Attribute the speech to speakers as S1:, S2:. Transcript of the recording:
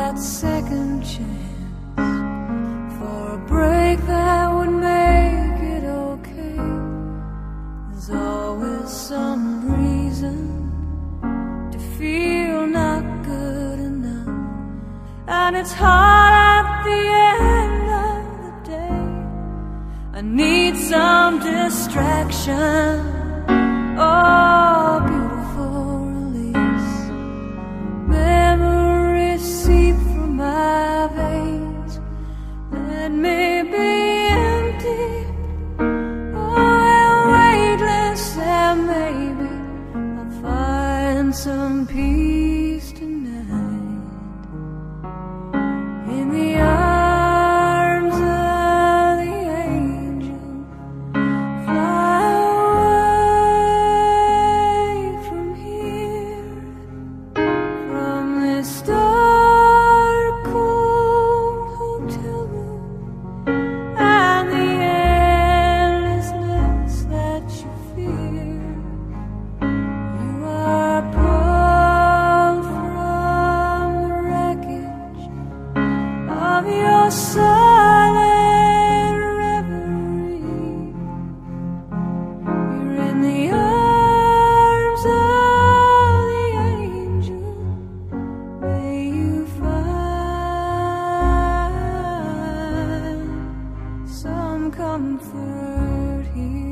S1: that second chance for a break that would make it okay. There's always some reason to feel not good enough, and it's hard at the end of the day. I need some distraction, oh, beautiful release. Memories seep from my veins. Let me be empty, oh, and weightless, and maybe I'll find some peace tonight in the arms of the angel. Fly away from here, from this dark, cold hotel room, and the endlessness that you fear. You are pulled from the wreckage of your silent reverie. You're in the arms of the angel. May you find some comfort here.